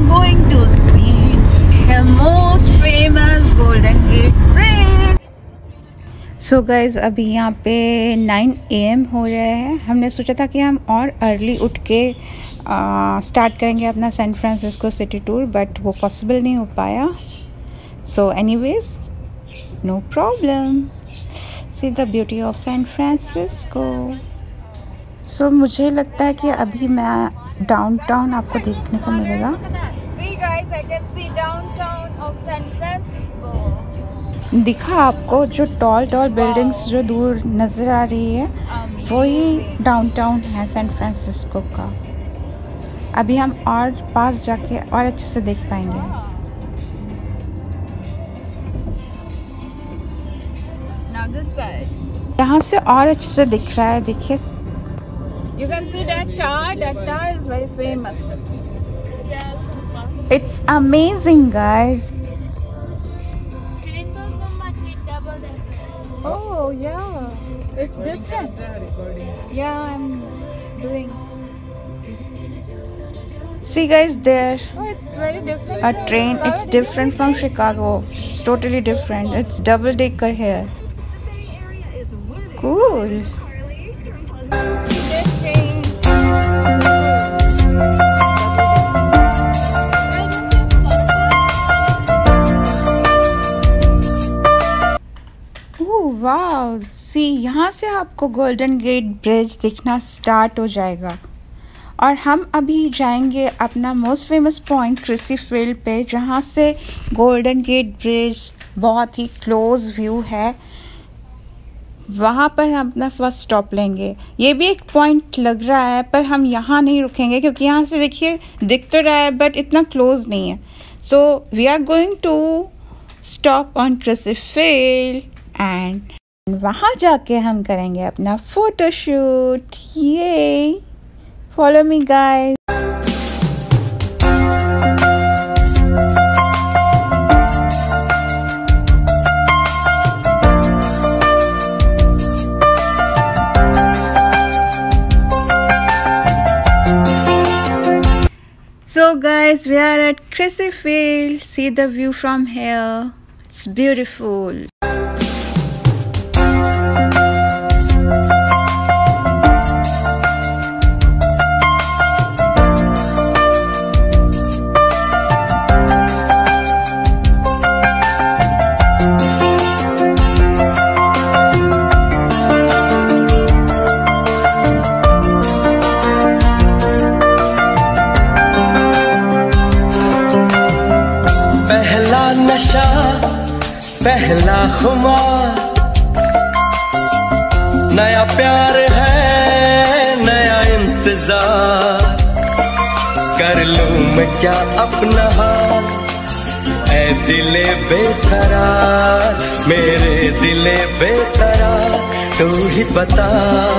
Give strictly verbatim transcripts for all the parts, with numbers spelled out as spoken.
going to see the most famous Golden Gate Bridge. So guys, अभी यहाँ पे nine A M हो रहा है। हमने सोचा था कि हम और अर्ली उठ के स्टार्ट करेंगे अपना San Francisco city tour, but वो पॉसिबल नहीं हो पाया। So anyways, no problem. See the beauty of San Francisco. So मुझे लगता है कि अभी मैं डाउनटाउन आपको देखने को मिलेगा। See guys, I can see downtown of San Francisco. दिखा आपको जो टॉल टॉल बिल्डिंग्स जो दूर नज़र आ रही है, वही डाउनटाउन है सैन फ्रांसिस्को का। अभी हम और पास जाके और अच्छे से देख पाएंगे। Now this side. यहाँ से और अच्छे से दिख रहा है, देखिए। You can see that tower. That tower is very famous. It's amazing, guys. Oh yeah, it's different. Yeah, I'm doing. See guys, there Oh, it's very different. a train. It's different from Chicago. It's totally different. It's double decker here. Cool. वाव, सी यहाँ से आपको Golden Gate Bridge दिखना start हो जाएगा। और हम अभी जाएंगे अपना most famous point Crissy Field पे, जहाँ से गोल्डन गेट ब्रिज बहुत ही क्लोज व्यू है। वहाँ पर हम अपना फर्स्ट स्टॉप लेंगे। ये भी एक पॉइंट लग रहा है, पर हम यहाँ नहीं रुकेंगे क्योंकि यहाँ से देखिए दिख तो रहा है बट इतना क्लोज नहीं है। So we are going to stop on Crissy Field and वहाँ जाके हम करेंगे अपना फोटोशूट। ये follow me guys. So guys, we are at Crissy Field. See the view from here. It's beautiful. पहला खुमार, नया प्यार है, नया इंतजार। कर लूं मैं क्या अपना हाल, ऐ दिले बेकरार, मेरे दिले बेकरार, तू ही बता।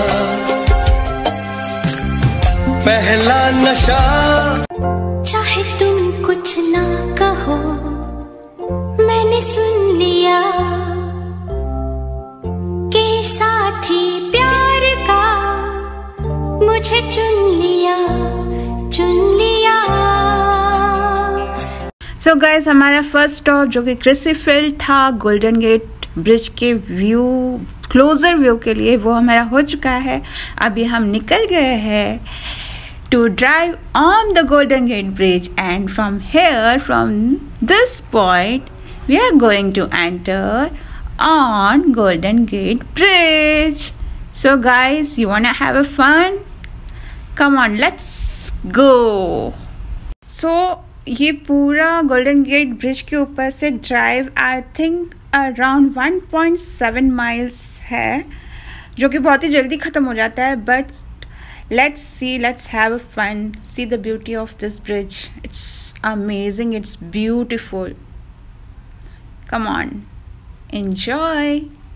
पहला नशा, चाहे तुम कुछ ना कहो, मैंने सुन लिया के साथी प्यार का मुझे चुन लिया, चुन लिया। सो so गाइस, हमारा फर्स्ट स्टॉप जो कि क्रिसी फील्ड था, गोल्डन गेट ब्रिज के व्यू क्लोजर व्यू के लिए, वो हमारा हो चुका है। अभी हम निकल गए हैं to drive on the Golden Gate Bridge, and from here, from this point, we are going to enter on Golden Gate Bridge. So guys, you wanna have a fun? Come on, let's go. So ये पूरा Golden Gate Bridge के ऊपर से drive I think around one point seven miles है, जो कि बहुत ही जल्दी ख़त्म हो जाता है। But let's see, let's have a fun, see the beauty of this bridge. It's amazing, it's beautiful. Come on, enjoy.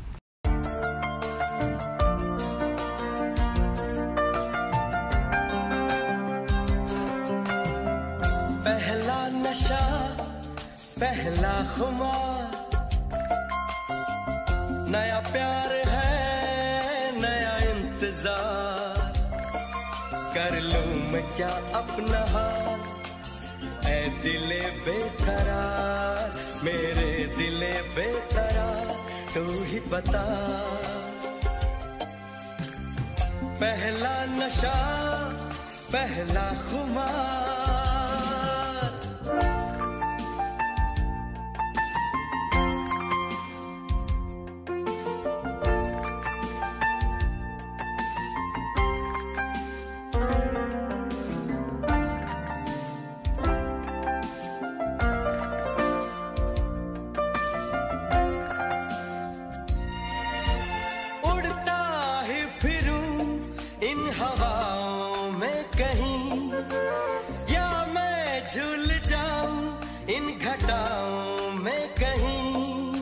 पहला नशा, पहला खुमार, नया प्यार है, नया इंतजार। कर लूं मैं क्या अपना हाल, ऐ दिले बेकरार, मेरे दिले बेकरार, तू ही बता। पहला नशा पहला खुमार, हवाओं में कहीं, या मैं झूल जाऊं इन घटाओं में कहीं।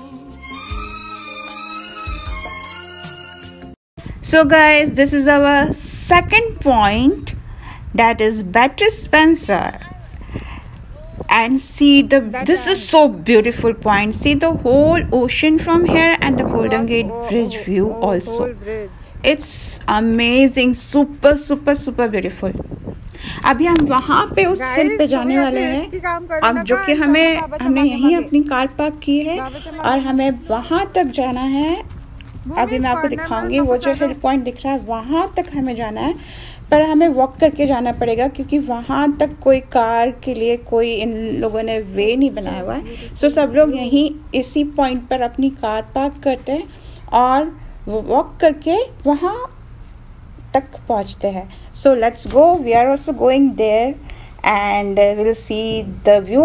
So guys, this is our second point, that is Beatrice Spencer. And see the this is so beautiful point. See the whole ocean from here and the Golden Gate Bridge view also. It's amazing, super super super beautiful. अभी हम वहाँ पे उस हिल पे जाने वाले हैं, अब जो कि हमें हमने यहीं अपनी कार पार्क की है और हमें वहाँ तक जाना है। अभी मैं आपको दिखाऊंगी, वो जो हिल पॉइंट दिख रहा है वहाँ तक हमें जाना है, पर हमें वॉक करके जाना पड़ेगा क्योंकि वहाँ तक कोई कार के लिए कोई इन लोगों ने वे नहीं बनाया हुआ है। सो सब लोग यहीं इसी पॉइंट पर अपनी कार पार्क करते हैं और वो वॉक करके वहाँ तक पहुँचते हैं। So let's go, we are also going there and will see the view.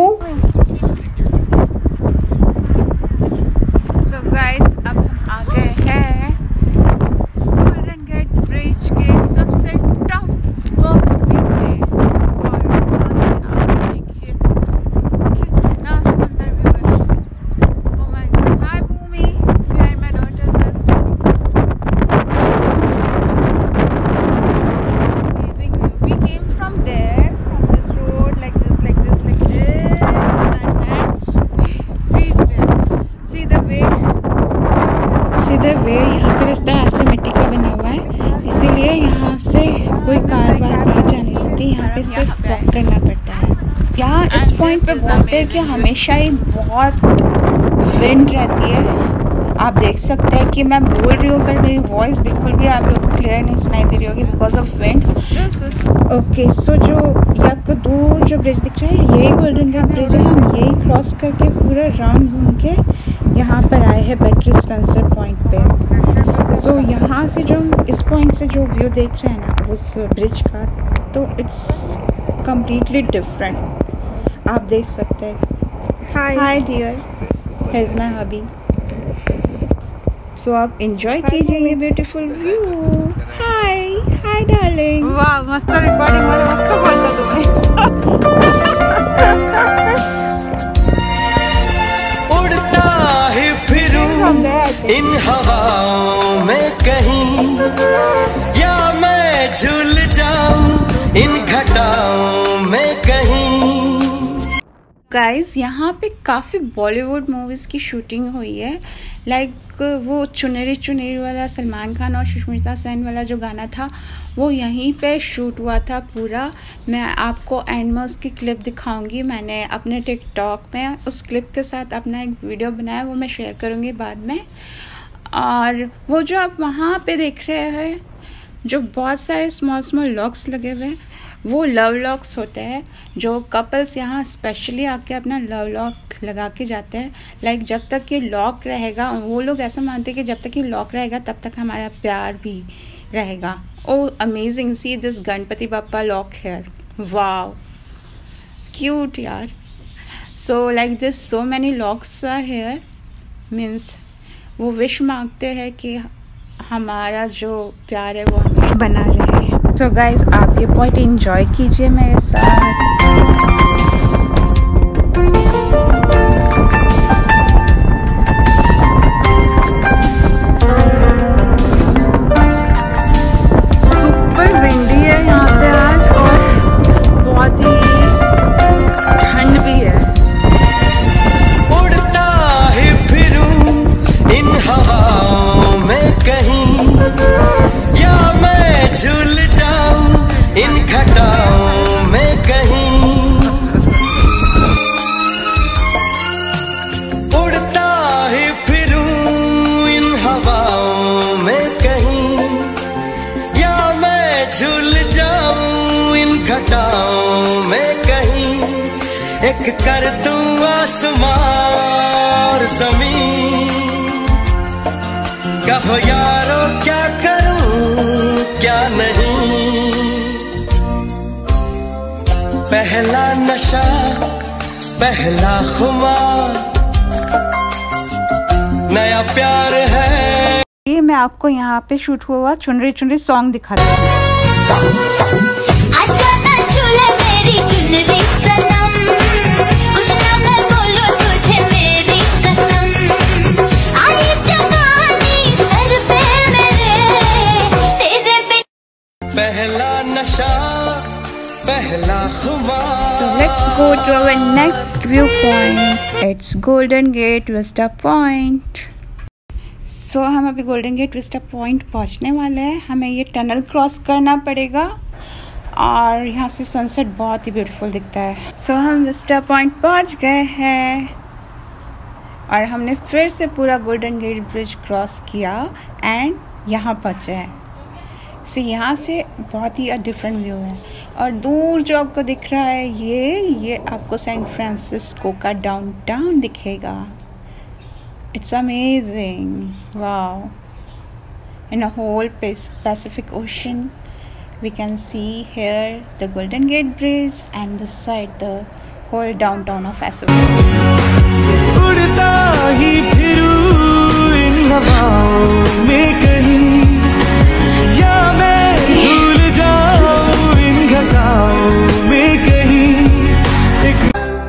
So guys, अब हम आ गए हैं गोल्डन गेट ब्रिज के सबसे टॉप मोस्ट व्यू पे और आप देखिए कितना सुंदर व्यू है। Oh my god, hi Bhumi, behind my daughters are amazing view. We came from there, from this road, like this, like this, like this, and then we reached there. See the way, see the way, यहाँ का रास्ता ऐसे मिट्टी का बना हुआ है, इसीलिए यहाँ से कोई कार बार आ जा नहीं सकती, यहाँ पे सिर्फ वॉक करना पड़ता है। यहाँ इस पॉइंट पे बोलते हैं कि हमेशा ही बहुत विंड रहती है। आप देख सकते हैं कि मैं बोल रही हूँ पर मेरी वॉइस बिल्कुल भी आप लोगों को क्लियर नहीं सुनाई दे रही होगी because of wind. Okay, so जो ये आपको दूर जो ब्रिज दिख रहा है यही गोल्डन गेट ब्रिज है। हम यही क्रॉस करके पूरा राउंड घूम के यहाँ पर आए हैं बेट्रिस स्पेंसर पॉइंट पे। सो so, यहाँ से जो इस पॉइंट से जो व्यू देख रहे हैं ना उस ब्रिज का, तो इट्स कम्प्लीटली डिफरेंट। आप देख सकते हैं। Hi hi dear, here is my hubby. So आप एंजॉय कीजिए ये beautiful view. Hi hi darling. वाह, मस्त रिकॉर्डिंग वाला मस्त बोलता तुम्हें। उड़ता ही फिरूं इन हवाओं में कहीं, या मैं झूल जाऊं इन घटाओं में कहीं। गाइस, यहाँ पे काफ़ी बॉलीवुड मूवीज़ की शूटिंग हुई है। लाइक like, वो चुनरी चुनरी वाला सलमान खान और सुष्मिता सेन वाला जो गाना था वो यहीं पे शूट हुआ था पूरा। मैं आपको एंड में उसकी क्लिप दिखाऊंगी। मैंने अपने टिकटॉक में उस क्लिप के साथ अपना एक वीडियो बनाया, वो मैं शेयर करूँगी बाद में। और वो जो आप वहाँ पे देख रहे हैं जो बहुत सारे स्मॉल स्मॉल लॉक्स लगे हुए हैं, वो लव लॉक्स होते हैं जो कपल्स यहाँ स्पेशली आके अपना लव लॉक लगा के जाते हैं। लाइक like, जब तक ये लॉक रहेगा, वो लोग ऐसा मानते हैं कि जब तक ये लॉक रहेगा तब तक हमारा प्यार भी रहेगा। Oh amazing, see this Ganpati Bappa lock here, wow cute यार। So like this so many locks are here, means वो विश मांगते हैं कि हमारा जो प्यार है वो हमेशा बना रहे। सो गाइज, आप ये पॉइंट एंजॉय कीजिए मेरे साथ। सुपर विंडी है यहाँ पे आज और बहुत ही ठंड भी है। उड़ता ही फिरूं इन हवाओं में कहीं, या मैं झूल जाऊं इन घटाओं में कहीं। घटाओं में कहीं, एक कर दूं आसमान ज़मीन। कहो यारो क्या करूं क्या नहीं, पहला नशा पहला खुमार, नया प्यार है। ये मैं आपको यहाँ पे शूट हुआ चुनरी चुनरी सॉन्ग दिखा रही हूँ। आजा ना छूले मेरी चुनरी सनम, कुछ ना मैं बोलूं तुझे मेरी कसम। आई जवानी सर पे मेरे, तेरे बिन पहला नशा पहला खुमार। So let's go to our next viewpoint. It's Golden Gate Vista Point. So हम अभी गोल्डन गेट विस्टा पॉइंट पहुंचने वाले हैं। हमें ये टनल क्रॉस करना पड़ेगा और यहाँ से सनसेट बहुत ही ब्यूटीफुल दिखता है। सो so, हम विस्टा पॉइंट पहुंच गए हैं और हमने फिर से पूरा गोल्डन गेट ब्रिज क्रॉस किया एंड यहाँ पहुँचे हैं। सो so, यहाँ से बहुत ही डिफरेंट व्यू है और दूर जो आपको दिख रहा है ये ये आपको सैन फ्रांसिस्को का डाउनटाउन दिखेगा। It's amazing, wow. In a whole Pacific Ocean, we can see here the Golden Gate Bridge and this side the whole downtown of Pacific. उड़ता ही फिरूं इन हवाओं में कहीं, या मैं झूल जाऊं इन घटाओं में कहीं, एक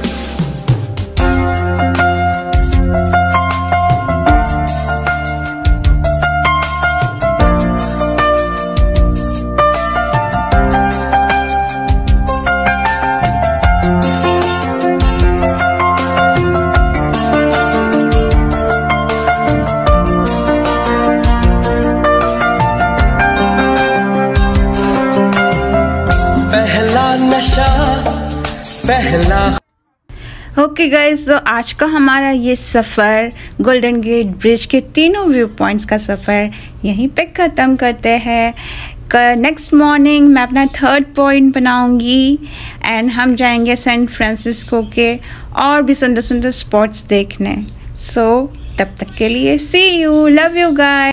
पहला। ओके गाइज, तो आज का हमारा ये सफ़र गोल्डन गेट ब्रिज के तीनों व्यू पॉइंट्स का सफ़र यहीं पे ख़त्म करते हैं। नेक्स्ट मॉर्निंग मैं अपना थर्ड पॉइंट बनाऊंगी एंड हम जाएंगे सैन फ्रांसिस्को के और भी सुंदर सुंदर स्पॉट्स देखने। सो so, तब तक के लिए see you, love you guys.